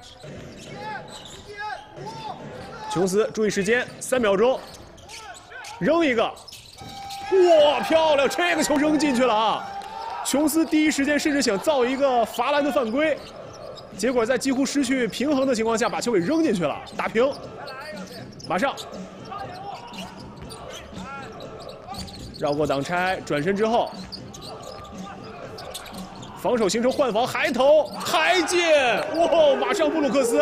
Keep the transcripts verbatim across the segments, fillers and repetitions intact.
琼斯注意时间，三秒钟，扔一个，哇，漂亮！这个球扔进去了啊！琼斯第一时间甚至想造一个罚篮的犯规，结果在几乎失去平衡的情况下把球给扔进去了，打平。马上绕过挡拆，转身之后，防守形成换防，还投还进，哇！马上布鲁克斯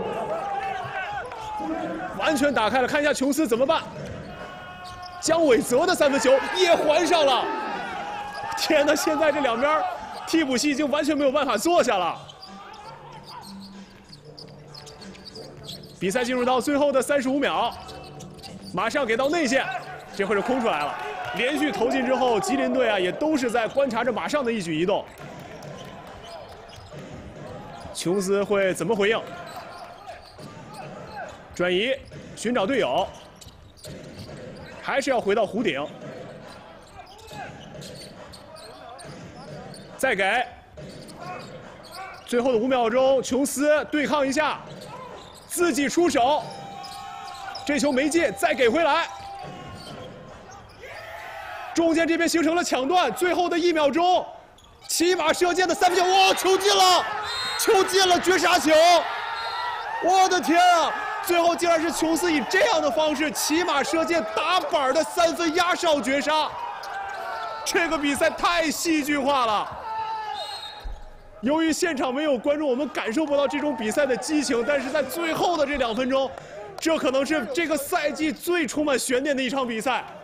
完全打开了，看一下琼斯怎么办。姜伟泽的三分球也还上了，天哪！现在这两边替补席已经完全没有办法坐下了。比赛进入到最后的三十五秒，马上给到内线，这会是空出来了。连续投进之后，吉林队啊也都是在观察着马上的一举一动。琼斯会怎么回应？转移，寻找队友，还是要回到弧顶。再给，最后的五秒钟，琼斯对抗一下，自己出手，这球没进，再给回来。中间这边形成了抢断，最后的一秒钟，骑马射箭的三分球，哇，球进了，球进了，绝杀球！我的天啊！最后竟然是琼斯以这样的方式骑马射箭打板的三分压哨绝杀，这个比赛太戏剧化了。由于现场没有观众，我们感受不到这种比赛的激情，但是在最后的这两分钟，这可能是这个赛季最充满悬念的一场比赛。